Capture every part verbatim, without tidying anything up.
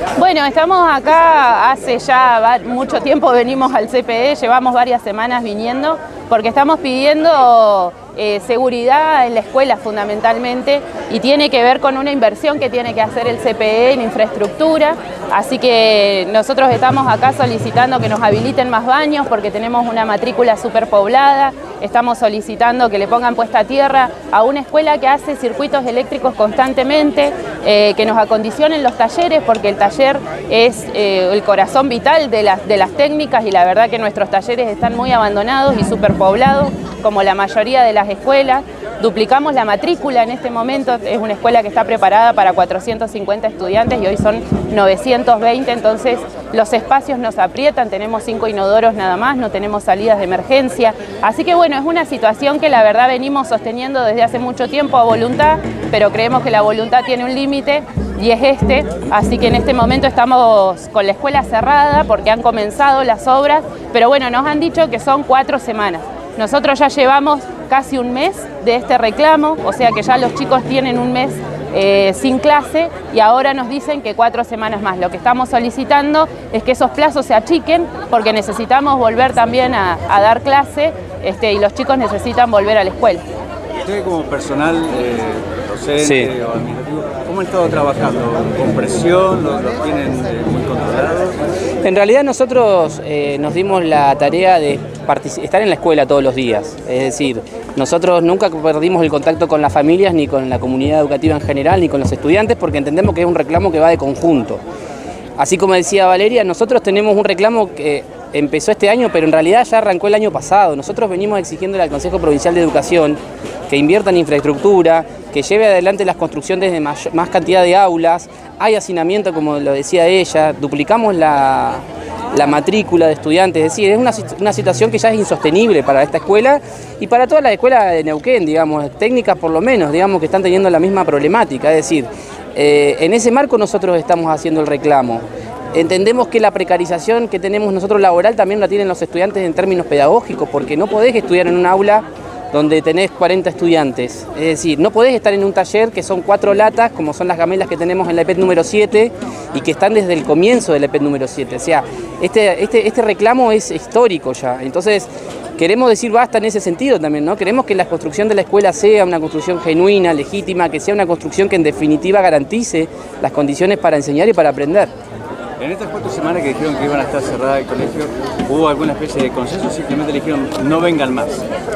Bueno, estamos acá hace ya mucho tiempo, venimos al C P E, llevamos varias semanas viniendo porque estamos pidiendo eh, seguridad en la escuela fundamentalmente y tiene que ver con una inversión que tiene que hacer el C P E en infraestructura, así que nosotros estamos acá solicitando que nos habiliten más baños porque tenemos una matrícula superpoblada, estamos solicitando que le pongan puesta a tierra a una escuela que hace circuitos eléctricos constantemente, eh, que nos acondicionen los talleres porque el taller es eh, el corazón vital de las, de las técnicas y la verdad que nuestros talleres están muy abandonados y superpoblados como la mayoría de las escuelas. Duplicamos la matrícula en este momento, es una escuela que está preparada para cuatrocientos cincuenta estudiantes y hoy son novecientos veinte, entonces los espacios nos aprietan, tenemos cinco inodoros nada más, no tenemos salidas de emergencia, así que bueno, es una situación que la verdad venimos sosteniendo desde hace mucho tiempo a voluntad, pero creemos que la voluntad tiene un límite y es este, así que en este momento estamos con la escuela cerrada porque han comenzado las obras, pero bueno, nos han dicho que son cuatro semanas. Nosotros ya llevamos casi un mes de este reclamo, o sea que ya los chicos tienen un mes eh, sin clase y ahora nos dicen que cuatro semanas más. Lo que estamos solicitando es que esos plazos se achiquen porque necesitamos volver también a, a dar clase este, y los chicos necesitan volver a la escuela. Usted como personal eh, docente Sí. o administrativo, ¿cómo han estado trabajando? ¿Con presión? ¿Los, los tienen eh, muy controlados? En realidad nosotros eh, nos dimos la tarea de estar en la escuela todos los días, es decir, nosotros nunca perdimos el contacto con las familias, ni con la comunidad educativa en general, ni con los estudiantes, porque entendemos que es un reclamo que va de conjunto. Así como decía Valeria, nosotros tenemos un reclamo que empezó este año, pero en realidad ya arrancó el año pasado. Nosotros venimos exigiéndole al Consejo Provincial de Educación que invierta en infraestructura, que lleve adelante las construcciones de más, más cantidad de aulas, hay hacinamiento, como lo decía ella, duplicamos la, la matrícula de estudiantes, es decir, es una, una situación que ya es insostenible para esta escuela y para todas las escuelas de Neuquén, digamos, técnicas por lo menos, digamos, que están teniendo la misma problemática, es decir, eh, en ese marco nosotros estamos haciendo el reclamo. Entendemos que la precarización que tenemos nosotros laboral también la tienen los estudiantes en términos pedagógicos, porque no podés estudiar en un aula donde tenés cuarenta estudiantes, es decir, no podés estar en un taller que son cuatro latas, como son las gamelas que tenemos en la E P E T número siete y que están desde el comienzo de la E P E T número siete, o sea, este, este, este reclamo es histórico ya, entonces queremos decir basta en ese sentido también, ¿no? Queremos que la construcción de la escuela sea una construcción genuina, legítima, que sea una construcción que en definitiva garantice las condiciones para enseñar y para aprender. En estas cuatro semanas que dijeron que iban a estar cerradas el colegio, ¿hubo alguna especie de consenso o simplemente le dijeron no vengan más?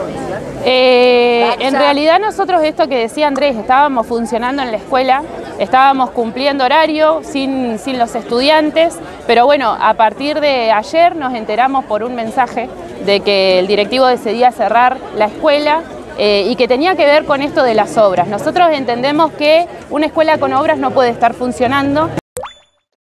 Eh, en realidad nosotros, esto que decía Andrés, estábamos funcionando en la escuela, estábamos cumpliendo horario sin, sin los estudiantes, pero bueno, a partir de ayer nos enteramos por un mensaje de que el directivo decidía cerrar la escuela eh, y que tenía que ver con esto de las obras. Nosotros entendemos que una escuela con obras no puede estar funcionando.